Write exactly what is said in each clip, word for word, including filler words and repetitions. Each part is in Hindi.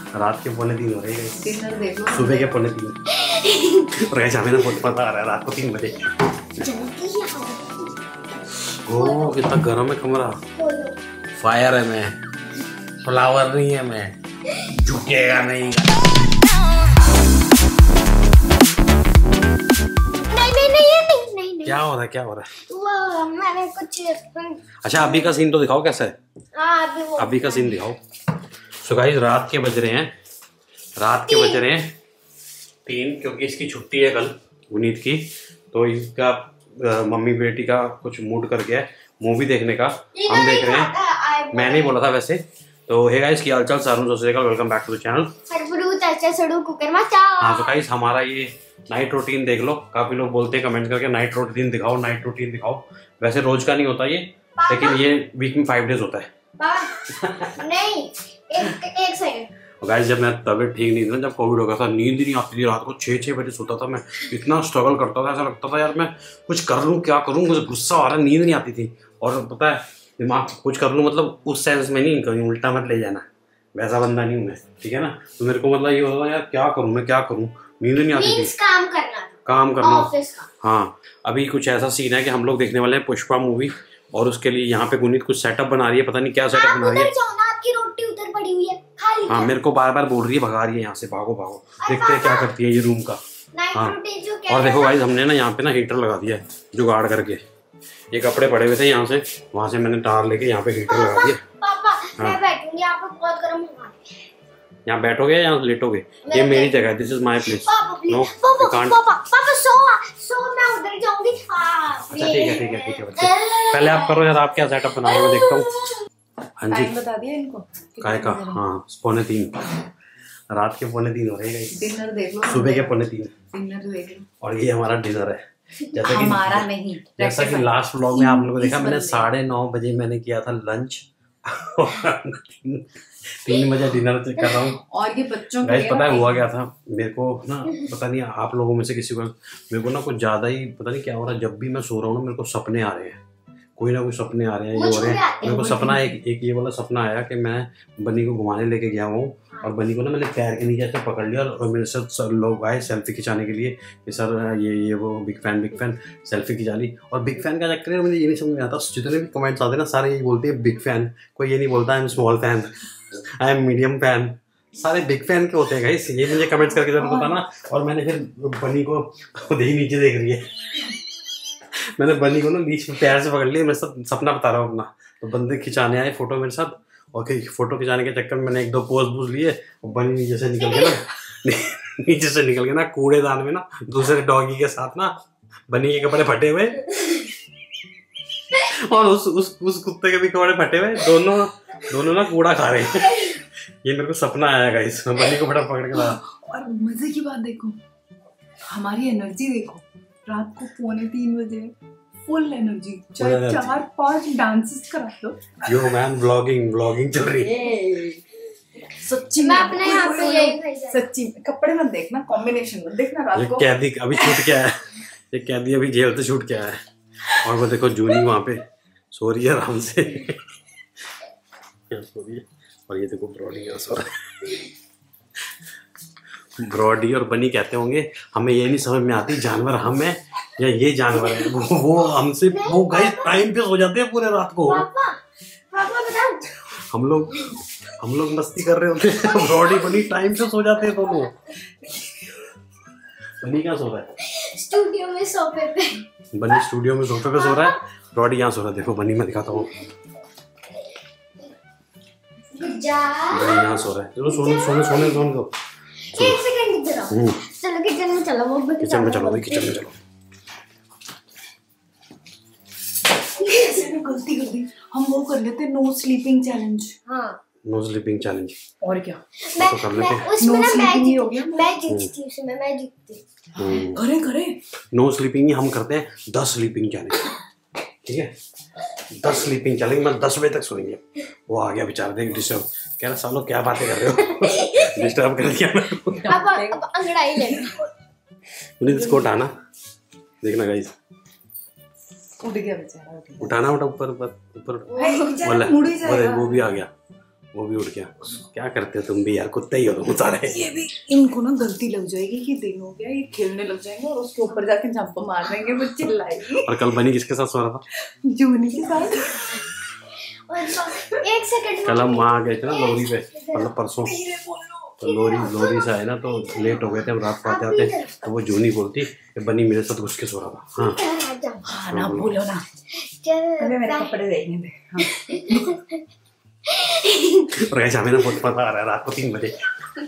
रात के पौने तीन हो रहे हैं। डिनर देख लो। सुबह के पौने तीन और ऐसा हमें बहुत पता आ रहा है रात को तीन बजे। ओह कितना गर्म है कमरा। फायर है मैं, फ्लावर नहीं है मैं, झुकेगा नहीं। नहीं नहीं नहीं नहीं नहीं। क्या हो रहा है क्या हो रहा है? वो मैंने कुछ। अच्छा अभी का सीन तो दिखाओ कैसा है। हाँ अभी वो अभी का सीन दिखाओ। सो गाइस रात के बज रहे हैं रात के बज रहे हैं तीन, क्योंकि इसकी छुट्टी है कल गुनीत की, तो इसका मम्मी बेटी का कुछ मूड कर गया है मूवी देखने का। हम देख रहे हैं, मैं नहीं बोला था वैसे। तो हे गाइस की हालचाल सारू का welcome back to the channel. हाँ तो गाइस हमारा ये नाइट रूटीन देख लो। काफी लोग बोलते हैं कमेंट करके नाइट रूटीन दिखाओ नाइट रूटीन दिखाओ। वैसे रोज का नहीं होता ये, लेकिन ये वीक में फाइव डेज होता है। नहीं एक एक सेकंड। गाइस जब मैं तबीयत ठीक नहीं थी ना, जब कोविड हो गया था, नींद नहीं आती थी, रात को छः छः बजे सोता था मैं। इतना स्ट्रगल करता था, ऐसा लगता था यार मैं कुछ कर लूँ क्या करूँ, मुझे गुस्सा आ रहा है, नींद नहीं आती थी। और पता है दिमाग कुछ कर लूँ मतलब उस सेंस में नहीं, कहीं उल्टा मत ले जाना, वैसा बंदा नहीं हूँ मैं, ठीक है ना। तो मेरे को मतलब ये होता था यार क्या करूँ मैं क्या करूँ, नींद नहीं आती थी। काम करना काम करना ऑफिस का। हाँ अभी कुछ ऐसा सीन है कि हम लोग देखने वाले हैं पुष्पा मूवी, और उसके लिए यहाँ पे गुनीत कुछ सेटअप बना रही है, पता नहीं क्या सेटअप बना रही है। आपकी रोटी उधर पड़ी हुई है खाली। हाँ मेरे को बार बार बोल रही है भगा रही है यहाँ से, भागो भागो। देखते हैं क्या करती है ये रूम का। हाँ और देखो गाइस हमने ना यहाँ पे ना हीटर लगा दिया है जुगाड़ करके। ये कपड़े पड़े हुए थे यहाँ से, वहाँ से मैंने तार लेके यहाँ पे हीटर लगा दिया। पापा मैं बैठूंगी, आप बहुत गर्म होगा। यहाँ बैठोगे या यहाँ लेटोगे? ये मेरी जगह है, this is my place. No can't. पापा पापा सो सो मैं उधर जाऊंगी। अच्छा ठीक है ठीक है ठीक है बच्चे, पहले आप करो यार, आप क्या सेटअप बना रहे हो देखता हूँ। हाँ जी बता दिया इनको काय का? हाँ पौने तीन, रात के पौने तीन हो रहे हैं। डिनर देख लो। सुबह के पौने तीन। डिनर देख लो। और ये हमारा डिनर है। जैसा कि हमारा नहीं, जैसा कि लास्ट व्लॉग में आप लोगों को देखा, मैंने साढ़े नौ बजे मैंने किया था लंच तीन बजे डिनर कर रहा हूँ। और ये बच्चों गाइस पता है हुआ क्या था मेरे को ना, पता नहीं आप लोगों में से किसी को, मेरे को ना कुछ ज्यादा ही पता नहीं क्या हो रहा है। जब भी मैं सो रहा हूँ ना मेरे को सपने आ रहे हैं, कोई ना कोई सपने आ रहे हैं, ये हो रहे हैं। मेरे को सपना एक एक ये वाला सपना आया कि मैं बनी को घुमाने लेके गया हूँ, और बनी को ना मैंने पैर के नीचे से पकड़ लिया, और मेरे साथ लोग आए सेल्फी खिंचाने के लिए कि सर ये ये वो big fan big fan, selfie खिंचा ली। और बिग फैन का चक्कर है, मुझे ये नहीं समझ में आता, जितने भी कमेंट्स आते हैं ना सारे यही बोलते हैं बिग फैन, कोई ये नहीं बोलता I am small fan, I am medium fan, सारे बिग फैन के होते हैं गाइस। ये मुझे कमेंट्स करके जरूर बताना। और मैंने फिर बनी को खुद ही नीचे देख रही है, मैंने बनी को ना बीच में पैर से पकड़ लिया, मैं सब सपना बता रहा हूँ अपना। तो बंदे खिंचाने आए फोटो मेरे साथ, और फोटो खिंचाने के चक्कर में मैंने एक दो पोज बूज लिए, और बनी नीचे से निकल के ना नीचे से निकल के ना कूड़ेदान में ना दूसरे डॉगी के साथ ना बनी के कपड़े फटे हुए और उस उस उस कुत्ते के भी कपड़े फटे हुए, दोनों दोनों ना कूड़ा खा रहे हैं। ये मेरे को सपना आया गाइस, मैं बनी को फटा पकड़ के लाया। और मजे की बात देखो, हमारी एनर्जी देखो, रात को पौने तीन बजे फुल एनर्जी, चाहे चार पांच डांसेस करा दो। यो मैन ब्लॉगिंग ब्लॉगिंग चल रही है सच्ची मैं अपने यहाँ पे यही सच्ची। कपड़े मत देखना, कॉम्बिनेशन मत देखना रात को। ये कैदी अभी छूट क्या है, ये कैदी अभी जेल से छूट क्या है। और वो देखो जूनी वहाँ पे सो रही है आराम से सो रही है। और ये देखो ब्रॉडी यहाँ सो रहा है। ब्रॉडी और बनी कहते होंगे, हमें ये नहीं समझ में आती जानवर हम है या ये जानवर है। वो, वो हमसे वो गाइस टाइम पे सो जाते हैं पूरे रात को। पापा पापा बताओ, हम लोग हम लोग मस्ती कर रहे होते हैं, ब्रॉडी बनी टाइम पे सो जाते हैं दोनों। बनी क्या सो रहा है? स्टूडियो में सोफे पे। बनी स्टूडियो में सोफे पे सो रहा है, ब्रॉडी यहाँ सो रहा है। देखो बनी मैं दिखाता हूँ, बनी यहाँ सो रहा है। चलो सोने सोने सोने सोने दो। एक सेकंड इधर आओ, चलो किचन में चलो। वो किचन में चलो, किचन में चलो। गलती कर दी, हम वो कर लेते नो स्लीपिंग चैलेंज। हाँ नो स्लीपिंग चैलेंज। और क्या मैं, तो कर लेते हैं। मैं उसमें ना मैं ही हो गया। मैं जीतती हूँ उसमें, मैं जीतती। करे करे नो स्लीपिंग हम करते हैं दस स्लीपिंग चैलेंज, ठीक है? दस स्लीपिंग चैलेंज, मैं दस बजे तक सोएंगे। वो आ गया बेचारा, देख डिस्टर्ब कह रहा, सालों क्या बातें कर रहे हो डिस्टर्ब कर दिया मेरे को। अब अब अंगड़ाई लेना, उन्हें इसको उठाना, देखना गाइस उठ गया बेचारा। उठाना, उठा ऊपर ऊपर ऊपर बेचारा बोला, मुड़ ही जाएगा। वो भी आ गया, वो भी उठ गया। क्या करते हो तुम भी यार, कुत्ते ही हो तुम सारे। ये भी इनको ना गलती लग जाएगी कि दिन हो गया, ये खेलने लग जाएंगे और उसके ऊपर जाके जंप मार देंगे, वो चिल्लाएगी। और कल बनी किसके साथ सो रहा था? जूनी के साथ। एक सेकंड कल हम वहाँ गए थे ना लोरी पे, मतलब परसों, तो लोरी लोरी से आए ना तो लेट हो गए थे हम रात को आते आते, तो वो जूनी बोलती कि बनी मेरे साथ घुस के सो रहा था। हाँ हाँ ना बोलो ना, अरे मेरे कपड़े देखने दे। हाँ। और ऐसा हमें ना बहुत पता आ रहा है रात को तीन बजे।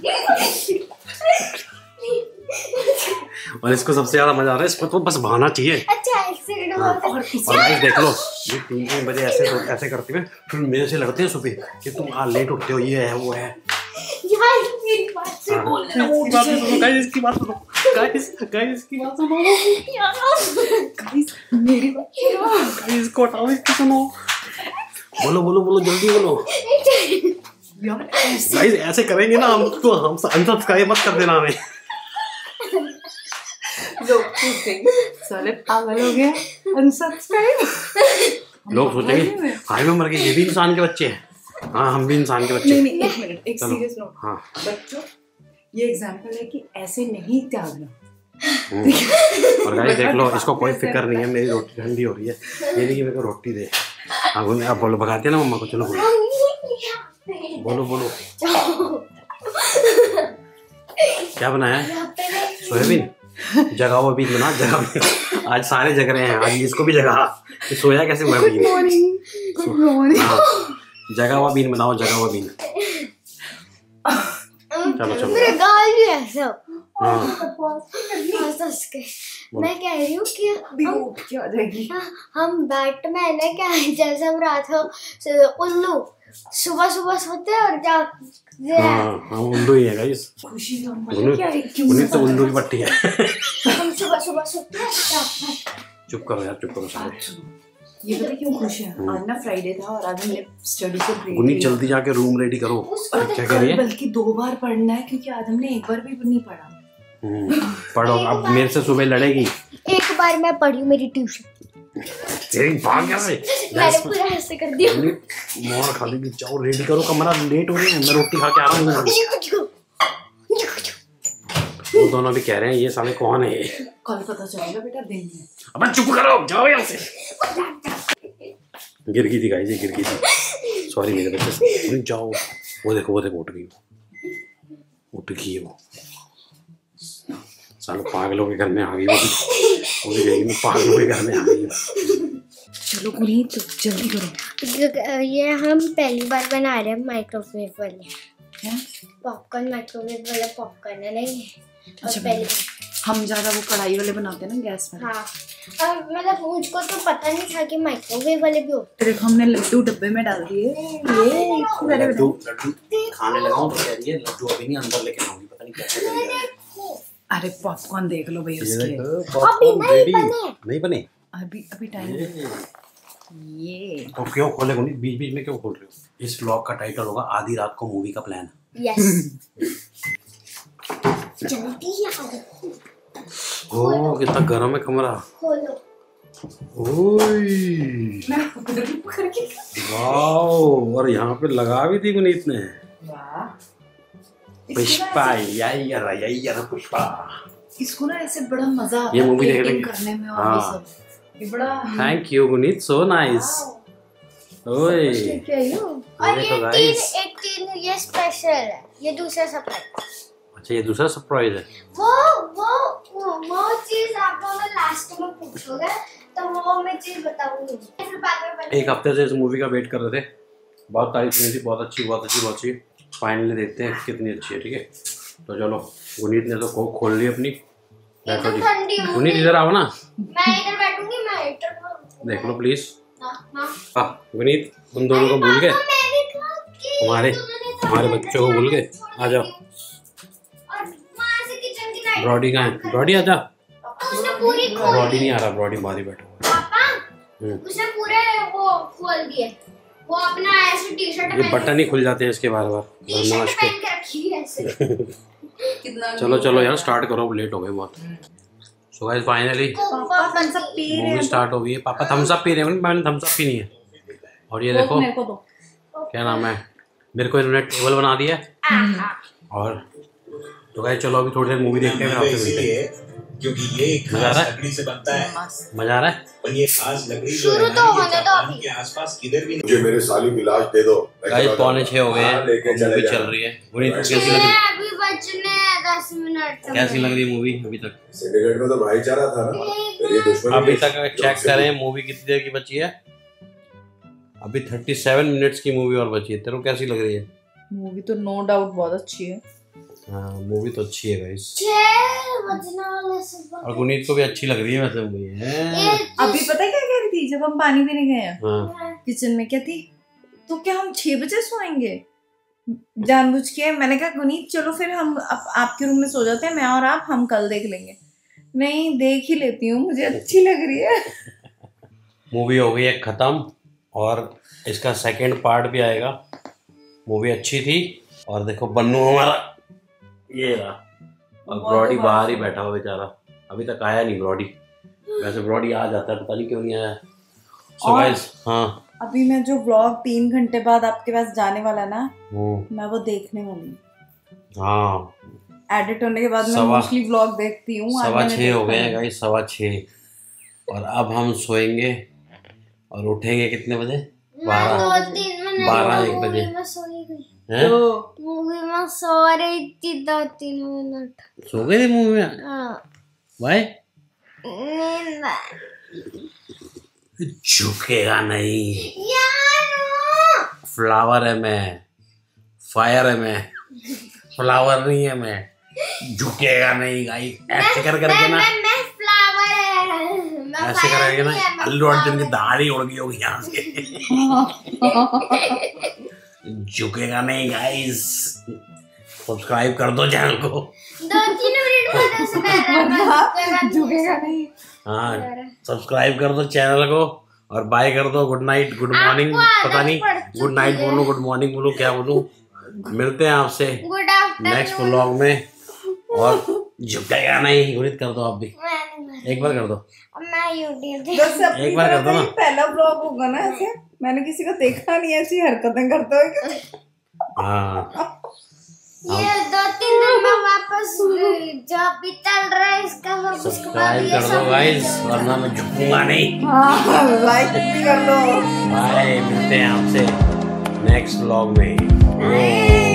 और इसको सबसे ज्यादा मजा आ रहा है, इसको तो बस बहाना चाहिए। अच्छा एक सेकंड हाँ। और और गाइस देख लो, ये तीन तीन बजे ऐसे ऐसे करती है, फिर मेरे से लड़ते हैं सुबह कि तुम आ लेट उठते हो, ये है वो है। यार मेरी बात से बोल हाँ। गाइस इसकी बात सुनो, गाइस गाइस इसकी बात सुनो, गाइस मेरी बात गाइस इसको हटाओ, इसकी सुनो। बोलो बोलो बोलो जल्दी बोलो। यार ऐसे गाइस ऐसे करेंगे ना हम तो हम अनसब्सक्राइब मत कर देना हमें। लोग पूछेंगे साले पागल हो गया, अनसब्सक्राइब। लोग सोचेंगे हाय में मर गए, ये भी इंसान के बच्चे हैं। हाँ हम भी इंसान के बच्चे। नहीं नहीं एक मिनट, एक चलो। Serious note. हाँ बच्चों ये एग्जांपल है कि ऐसे नहीं त्यागना। और गाइस देख लो, इसको कोई फिक्र नहीं है, मेरी रोटी ठंडी हो रही है, ये नहीं कि मेरे को रोटी दे। हाँ बोलो, आप बोलो, भगाते हैं ना मम्मा को, चलो बोलो बोलो बोलो। क्या बनाया है? सोयाबीन। जगाओ अभी बना, जगा। आज सारे जग रहे हैं, आज इसको भी जगा। तो सोया कैसे हुआ बीन? Good morning. हाँ जगा हुआ बीन बनाओ, जगा हुआ बीन। चलो चलो। मेरे गाल भी ऐसा हाँ हंस के। मैं कह रही हूँ कि हम क्या आ जाएगी? हम बैटमैन है क्या, जैसे हम रात को उल्लू सुबह सुबह सोते हैं और जा हाँ हम उल्लू ही है गाइस। खुशी का उन्हें क्या है, क्यों उन्हें तो उल्लू की पट्टी है। हम सुबह सुबह सोते हैं। चुप करो यार, चुप करो सारे। ये पता क्यों खुश है? आज ना फ्राइडे था और आज हमने स्टडी से ब्रेक गुनी लिया। जल्दी जाके रूम रेडी करो। उसको क्या कह रही है? बल्कि दो बार पढ़ना है क्योंकि आज हमने एक बार भी नहीं पढ़ा। हम्म, पढ़ो अब, मेरे से सुबह लड़ेगी। एक बार मैं पढ़ी मेरी ट्यूशन, तेरी भाग क्या है? मैंने पूरा ऐसे कर दिया। मोर खा लेगी, जाओ रेडी करो, कमरा लेट हो रही है, मैं रोटी खा के आ रहा हूँ। वो दोनों भी कह रहे हैं ये साले कौन है? कल पता चलेगा बेटा दिन में। अब चुप करो, जाओ यहाँ से। गिर गई थी गाइस, ये गिर गई थी, सॉरी मेरे बच्चे। जाओ, वो देखो वो देखो उठ गई, उठ गई है वो। सालों पागलों के घर में आ गई वो भी, वो भी गई, पागलों के घर में आ गई। चलो गुनी तो जल्दी करो। ये हम पहली बार बना रहे हैं माइक्रोवेव वाले हैं? पॉपकॉर्न, माइक्रोवेव वाला पॉपकॉर्न है नहीं। अच्छा पहली हम ज्यादा वो कढ़ाई वाले बनाते हैं ना गैस में। हाँ और मतलब मुझको तो पता नहीं था कि माइक्रोवेव वाले भी होते देखो हमने लड्डू डब्बे में डाल दिए। ये लड्डू लड्डू खाने लगा हूँ तो कह रही है लड्डू अभी नहीं, अंदर लेके आऊंगी, पता नहीं कैसे करेगी। अरे पॉपकॉर्न देख लो भाई उसके। पॉपकॉर्न रेडी नहीं बने अभी अभी टाइम ये तो क्यों खोले गुनी, बीच बीच में क्यों खोल रहे हो? इस व्लॉग का टाइटल होगा आधी रात को मूवी का प्लान। यस जल्दी ओह कितना गर्म है कमरा। खोलो। ओए वाओ, और यहाँ पे लगा भी थी गुनीत ने। पुष्पा यही यार यही यार पुष्पा। इसको ना ऐसे बड़ा मजा आता ये है मूवी देख पेंटिंग लेंगे। करने में और हाँ। ये सब। ये बड़ा thank you Guneet, so nice. ओए क्या है ये? और ये ये तो तीन guys। एक तीन ये स्पेशल है, ये दूसरा सरप्राइज। अच्छा ये दूसरा सरप्राइज है। वो वो वो वो चीज आप लोग लास्ट में पूछोगे तो वो मैं चीज बताऊंगी। फिर बाद में बताऊंगी। एक हफ्ते से इस मूवी का वेट कर रहे थे, बहुत तारीफ सुनी थी, बहुत अच्छी बहुत अच्छी बहुत अच्छी। फाइनली देखते हैं कितनी अच्छी है। ठीक है तो चलो, गुनीत ने तो खो खोल ली अपनी। बैठो एकदम जी, ठंडी हो गुनीत गई। इधर आओ ना, मैं इधर बैठूंगी, मैं इधर देख लो प्लीज। ना ना हाँ गुनीत उन दोनों को भूल गए, मैंने कहा कि हमारे हमारे बच्चों को भूल गए। आ जाओ, और वहां से किचन की लाइट। ब्रॉडी कहाँ है? ब्रॉडी आ जा। उसने पूरी खोल ब्रॉडी नहीं आ रहा, ब्रॉडी बाहर ही बैठा हुआ है। पापा उसने पूरे वो खोल दिए। वो अपना ऐसे टी शर्ट ये बटन ही खुल जाते हैं इसके बार बार। टी शर्ट पहन के रखी है ऐसे। कितना चलो चलो यार स्टार्ट करो, लेट हो गए बहुत। सो गाइस फाइनली पापा थम्स अप पी रहे मूवी हैं। स्टार्ट हो गई है। पापा थम्स अप पी रहे हैं, मैंने थम्स अप पी नहीं है। और ये देखो मेरे को दो। क्या नाम है, मेरे को इन्होंने टेबल बना दिया है और तो गाइस चलो अभी थोड़ी देर मूवी देखते हैं, आपसे मिलते हैं। क्योंकि ये खास लकड़ी से बनता है। मजा आ रहा है। और ये खास लकड़ी शुरू तो होने दो अभी। के आसपास किधर भी मुझे मेरे साली की लाश दे दो। गाइस पौने छह हो गए हैं, मूवी चल रही है। गुनीत को कैसी लग रही है? अभी बचने दस मिनट। कैसी लग रही है मूवी अभी तक? सिंडिकेट में तो भाईचारा था ना, ये दुश्मनी। अभी तक चेक करें मूवी कितनी देर की बची है। अभी सैंतीस मिनट्स की मूवी और बची है। तेरे को कैसी लग रही है? मूवी तो नो डाउट बहुत अच्छी है। हाँ मूवी तो अच्छी है गाइस। बचने वाले सब। और गुनीत को भी अच्छी लग रही है वैसे मूवी है। अभी पता है क्या कह रही थी जब हम पानी पीने गए हैं हाँ। किचन में, क्या थी तो क्या हम छह बजे सोएंगे जानबूझ के? मैंने कहा गुनीत चलो फिर हम आप, आपके रूम में सो जाते हैं, मैं और आप हम कल देख लेंगे। नहीं देख ही लेती हूँ, मुझे अच्छी लग रही है। मूवी हो गई है खत्म और इसका सेकंड पार्ट भी आएगा। मूवी अच्छी थी। और देखो बन्नू हमारा ये रहा और ब्रॉडी बाहर ही बैठा हुआ बेचारा, अभी तक आया नहीं ब्रॉडी। वैसे ब्रॉडी आ जाता है, पता नहीं क्यों नहीं आया। सो गाइस हाँ अभी मैं जो व्लॉग तीन घंटे बाद आपके पास जाने वाला ना, मैं वो देखने वाली हूँ। हाँ एडिट होने के बाद मैं मोस्टली व्लॉग देखती हूँ। सवा छः हो गए हैं गाइस, सवा छः। और अब हम सोएंगे और उठेंगे कितने बजे? बारह बारह एक बजे। मूवी में सो रही थी दो तीन मिनट। सो गए थे मूवी में? भाई झुकेगा नहीं यार। फ्लावर है मैं, फायर है मैं, फ्लावर नहीं है मैं। झुकेगा नहीं गाइस। ऐसे कर करके ना मैं, मैं फ्लावर है। ऐसे कर करके ना अल्लू अर्जुन की दाढ़ी उड़ गई होगी यहाँ से। झुकेगा नहीं गाइस। सब्सक्राइब कर दो चैनल को। दो तीन मिनट बाद ऐसे कर रहा है। झुकेगा नहीं। हाँ सब्सक्राइब कर दो चैनल को और बाय कर दो। गुड नाइट, गुड मॉर्निंग, पता नहीं गुड नाइट बोलूं गुड मॉर्निंग बोलूं क्या बोलूं। मिलते हैं आपसे नेक्स्ट व्लॉग में। और झुकेगा नहीं गुनीत कर दो आप भी एक बार कर दो। मैं यूट्यूब एक बार कर दो ना। पहला व्लॉग होगा ना ऐसे, मैंने किसी को देखा नहीं ऐसी हरकतें करते हुए। हाँ ये दो तीन दिन में वापस जो भी चल रहा है इसका सब्सक्राइब कर दो गाइस, वरना मैं झुकूंगा नहीं। हाँ लाइक भी कर दो। बाय, मिलते हैं आपसे नेक्स्ट व्लॉग में।